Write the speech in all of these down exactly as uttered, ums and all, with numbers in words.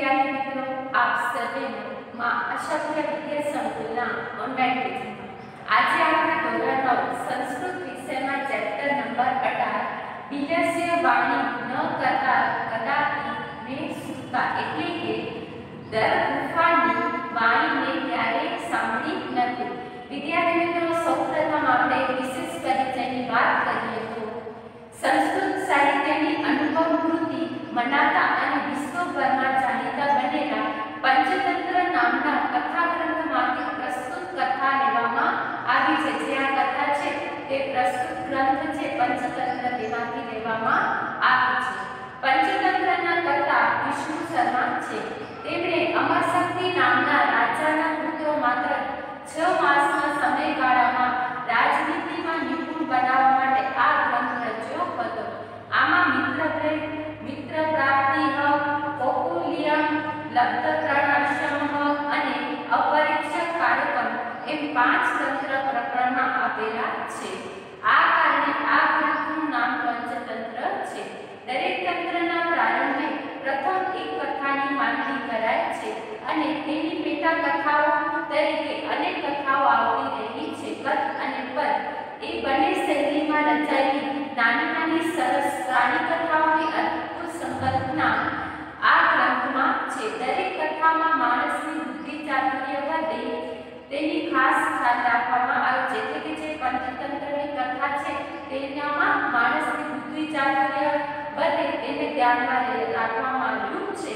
विद्यार्थी मित्रों, आप सभी मां अशक्य विद्या संकुलना ऑनलाइन टीचिंग आज આપણે ધોરણ નવ સંસ્કૃત વિષયમાં ચેપ્ટર નંબર અઢાર બિલાસ્ય વાણી ન કરતા કદાપી ને શ્રુતા એટલે કે દર ગુફાની વાણીને ક્યારેય સાંભળી નથી। વિદ્યાર્થી મિત્રો, સૌપ્રથમ આપણે વિશેષ પરિચયની વાત કરીએ તો સંસ્કૃત સાહિત્યની અનુપમ કૃતિ મનાતા અને વિશ્વભરમાં જાણીતા બનેલા પંચતંત્ર નામના કથા ગ્રંથમાંથી પ્રસ્તુત કથા લેવામાં આવી છે। જે આ કથા છે તે પ્રસ્તુત ગ્રંથ છે પંચતંત્ર, તેમાંથી લેવામાં આવી છે। પંચતંત્રના કર્તા વિષ્ણુ શર્મા છે। તેમણે અમરશક્તિ નામના રાજાના પુત્રો માત્ર છ માસના સમયગાળામાં રાજનીતિમાં નિપુણ બનાવવા માટે આ ગ્રંથ રચ્યો હતો। આમાં મિત્ર પ્રેમ, મિત્ર પ્રાપ્તિ હક, કોકુલિયમ, લબ્ધપ્રાણાશ્રમ અને અપરીક્ષક કાર્યક્રમ એમ પાંચ તંત્ર પ્રકરણમાં આપેલા છે। આ કારણે આ ગ્રંથનું નામ પંચતંત્ર છે। દરેક તંત્રના પ્રારંભે પ્રથમ એક કથાની માંડણી કરાય છે અને તેની પેટા કથાઓ તરીકે અનેક કથાઓ આવતી રહી છે। કથ અને પદ એ બંને શૈલીમાં રચાયેલી નાની નાની સરસ પ્રાણી કથાઓની અદ્ભુત સંકલ્પના આ ગ્રંથમાં છે। દરેક કથામાં માણસની બુદ્ધિ ચાતુર્ય વધે તેની ખાસ ખ્યાલ રાખવામાં આવે છે। એટલે કે જે પંચતંત્રની કથા છે તેનામાં માણસની બુદ્ધિ ચાતુર્ય વધે તેને ધ્યાનમાં રાખવામાં આવ્યું છે।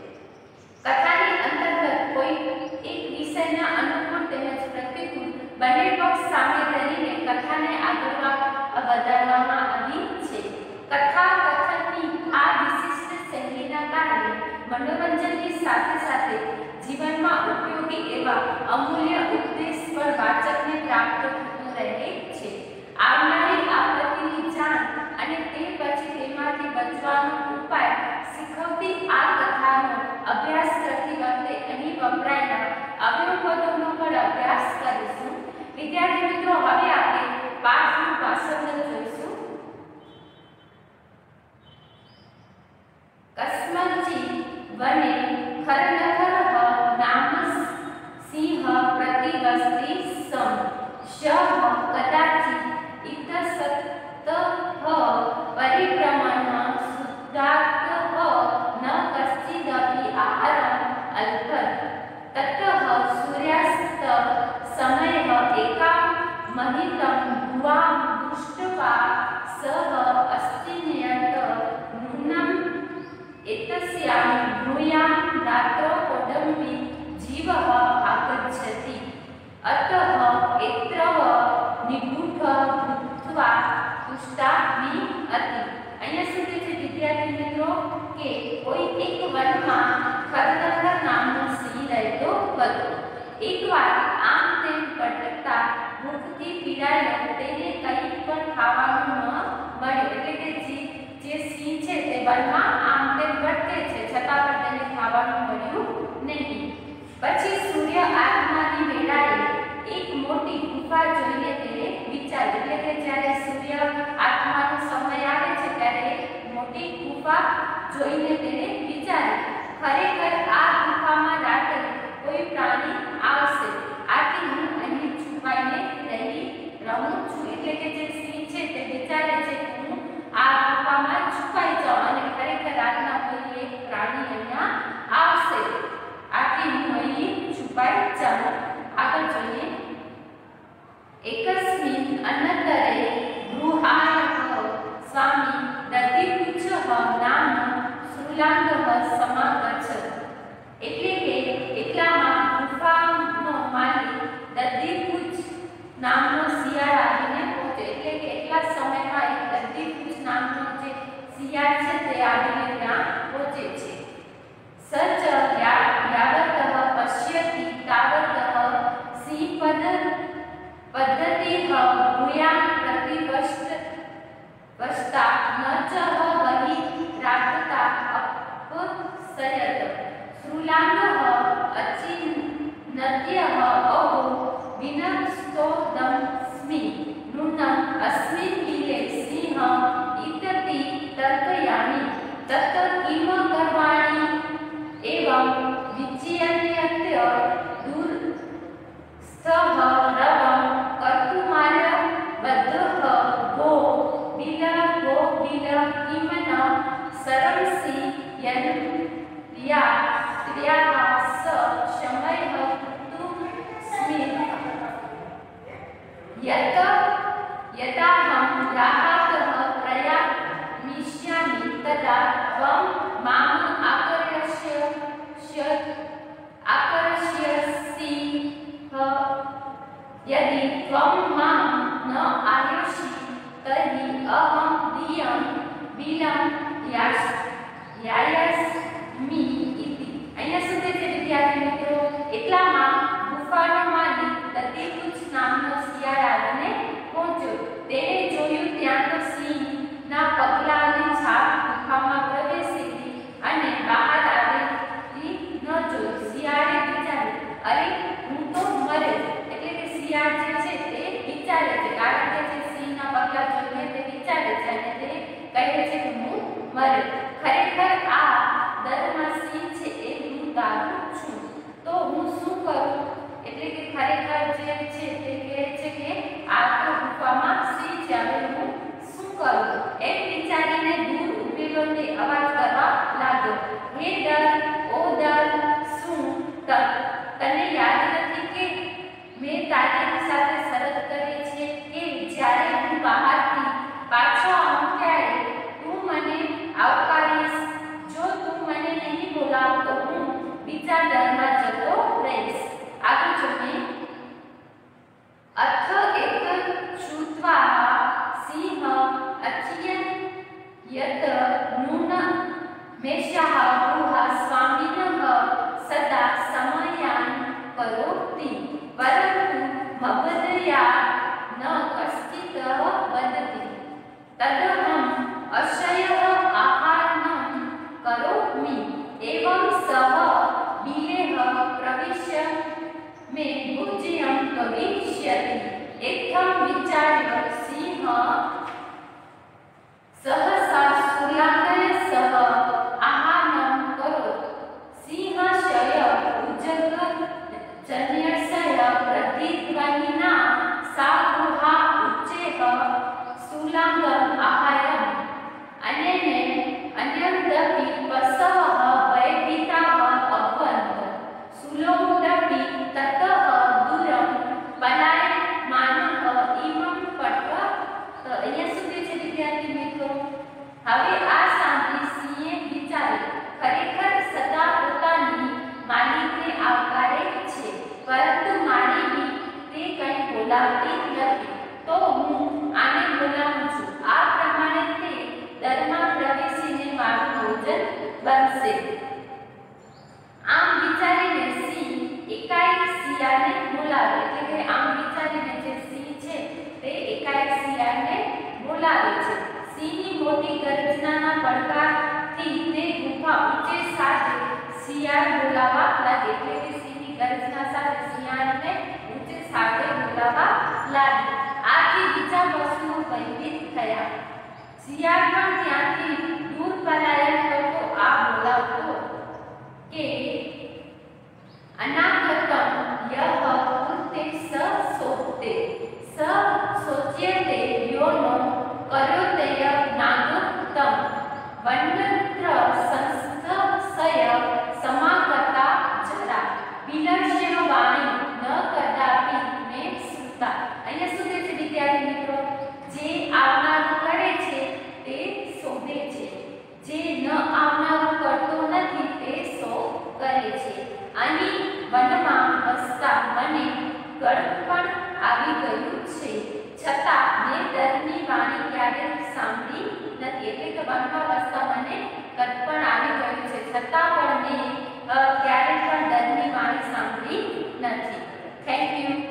કથાની અંતર્ગત કોઈ એક વિષયના અનુકૂળ તેમજ પ્રતિકૂળ બંને પક્ષ સામે ધરીને કથાને આગળ વધારવામાં આવી છે। કથા કથનની આ વિશિષ્ટ શૈલીના કારણે મનોરંજનની સાથે સાથે જીવનમાં ઉપયોગી એવા અમૂલ્ય ઉપદેશ પણ વાચકને પ્રાપ્ત થતો રહે છે। આવનારી આપત્તિની જાણ અને તે પછી તેમાંથી બચવાનો ઉપાય શીખવતી આ કથાનો અભ્યાસ કરતી વખતે અહીં વપરાયેલા અવયવપદોનો પણ અભ્યાસ કરીશું। વિદ્યાર્થી મિત્રો, હવે આપણે પાઠનું ભાષાંતર જોઈશું। કસ્મચિ વને ખરનખરઃ નામ સિંહ પ્રતિવસ્તિ સમ શઃ કદાચિ ઇતસતઃ પરિભ્રમણ શુદ્ધાર્થ ન કશ્ચિદપી આહારમ અલ્પત તતઃ સૂર્યાસ્ત સમયઃ એકામ મહિતમ ભુવામ દૃષ્ટવા સહ અસ્તિન્યત નૂનમ એતસ્યામ ભ્રૂયામ રાત્રો કૌડંબી જીવઃ આગચ્છતિ અતઃ એત્રવ નિગૂઢ ભૂત્વા તુષ્ટામિ અતિ। અહીંયા સુધી છે વિદ્યાર્થી મિત્રો કે કોઈ એક વનમાં ખરનખર નામનો સિંહ રહેતો હતો। એકવાર આમ તેમ ભટકતા ભૂખથી પીડાયેલો તેને કંઈ પણ ખાવાનું ન મળ્યું। એટલે કે જે જે સિંહ છે તે વનમાં આમ તેમ ભટકે છે છતાં પણ તેને ખાવાનું મળ્યું નહીં। પછી સૂર્ય આત્માની વેળાએ એક મોટી ગુફા જોઈને તેને વિચાર્યું। એટલે કે જ્યારે સૂર્ય આત્માનો સમય આવે છે ત્યારે મોટી ગુફા જોઈને તેને વિચાર્યું, ખરેખર આ ગુફામાં રાત્રે કોઈ પ્રાણી આવશે, આથી હું અહીં છુપાઈને રહી રહું છું। એટલે કે જે સિંહ છે તે વિચારે છે કે હું આ ગુફામાં છુપાઈ જાઉં અને ખરેખર રાતના કોઈ એક પ્રાણી અહીંયા આવશે, આથી હું અહીં છુપાઈ જાઉં। આગળ જોઈએ। એકસ્મિન અનંતરે ગૃહાય સ્વામી દધિપુચ્છ નામ શૃલાંગ સમાગચ્છત। એટલે કે એટલામાં ગુફાનો માલિક દધિપુચ્છ નામનો શિયાળ આવીને પહોંચે। એટલે કે એટલા સમયમાં એક દધિપુચ્છ નામનો જે શિયાળ છે તે આવીને ત્યાં પહોંચે છે। સચ યાવતઃ પશ્યતિ તાવતઃ સિંહ પદ પદ્ધતિઃ ભૂયામ પ્રતિવષ્ટ વષ્ટા ન ચ વહિ રાગતા અપસયત શૃલાંગઃ અચિન્ત્યઃ અહો વિનસ્તોદમ્સ્મિ નૂનમ અસ્મિન વીરે સિંહ ઇતિ તર્કયામિ તત કિમ કરવાણિ एवं त्वं मां न आयुषि तर्हि अहं दियं बिलं यास यास्मि इति। અહીંયા શું છે વિદ્યાર્થી મિત્રો, એટલામાં ગુફાનો માલિક તતીકુચ નામનો શિયાળ આવીને પહોંચ્યો. તેણે જોયું ત્યાં તો સિંહના પગલાંની છાપ ગુફામાં પ્રવેશેલી અને બહાર આવેલી ન જોઈ. શિયાળે વિચાર્યું, અરે હું તો મરે. એટલે કે શિયાળ જે છે તે વિચારે છે, કારણ કે જે સિંહના પગલાં જોઈને તે વિચારે છે અને તે કહે છે કે હું મરે. ખરેખર આ દરમાં સિંહ છે એ હું તારું છું, તો હું શું કરું? એટલે કે ખરેખર જે છે તે કહે છે કે આ તો ગુફામાં સિંહ છે, હવે હું શું કરું? એમ વિચારીને દૂર ઉભેલો તે અવાજ કરવા લાગ્યો, હે દર, ઓ દર, શું તને યાદ નથી કે મેં તારી સાથે શરત કરી છે કે જ્યારે હું બહારથી પાછો આવું ત્યારે તું મને આવકારીશ. જો તું મને નહીં બોલાવ તો હું બીજા દરમાં જતો રહીશ. આગળ જોઈએ. અથ એક શ્રુત્વા સિંહ અચિયન યત નૂન મેષઃ ગૃહ સ્વામિનઃ સદા સમયાન કરોતિ પરંતુ મગધયા ન કશ્ચિત વદતિ તદહં અશયઃ આહારણં કરોમિ એવં સઃ બિલેહ પ્રવિશ્ય મે ભોજ્યં કવિષ્યતિ. એકમ વિચાર્ય સિંહ સહસા શૂલાંગય સહ આહારણં કરોત. સિંહ શય ઉજ્જગ જન્યસય પ્રતિધ્વનિના સા ગૃહા ઉચ્ચેહ શૂલાંગમ આહારમ અનેને અન્યદપી પસવઃ ભયભીતાઃ અભવન્ત. શૂલોદપી તતઃ દૂરં પલાયમાનઃ ઇમં પટ્વ. તો અહીંયા સુધી છે વિદ્યાર્થી મિત્રો. હવે આ સાંભળી સિંહે વિચાર્યું, ખરેખર સદા પોતાની માલિકને આવકારે છે, પરંતુ મારી બી તે કંઈ બોલાવતી નથી, તો હું આને બોલાવું છું. આ પ્રમાણે તે દરમાં પ્રવેશીને મારું ભોજન બનશે. આમ વિચારીને સિંહ એકાએક શિયાળને બોલાવે. એટલે કે આમ વિચારીને જે સિંહ છે તે એકાએક શિયાળને બોલાવે છે. સિંહની મોટી ગર્જનાના પડકારથી તે ગુફા ઊંચે સાથે શિયાળ બોલાવા લાગે. એટલે કે સિંહની ગર્જના સાથે શિયાળને ઊંચે સાથે બોલાવા લાગે. આથી બીજા પશુઓ ભયભીત થયા. શિયાળ પણ ત્યાંથી દૂર પલાયન કરતો આ બોલાવતો કે અનાગતમ યહ કૃતે સ સોતે સ સોચ્યતે યોનો કરોતય નાગતમ વન્યત્ર સંસ્થસય સમાગતા જરા બિલસ્ય વાણી ન કદાપી મે શ્રુતા. અહીંયા શું છે વિદ્યાર્થી મિત્રો, જે આવનારું કરે છે તે શોધે છે, જે ન આવનારું કરતો નથી તે શો કરે છે. અહીં વનમાં વસતા મને ગળપણ આવી ગયું છે, છતાં મેં દરની વાણી ક્યારેય સાંભળી નથી. એટલે કે વનમાં વસતા મને ગળપણ આવી ગયું છે, છતાં પણ મેં ક્યારેય પણ દરની વાણી સાંભળી નથી. Thank you.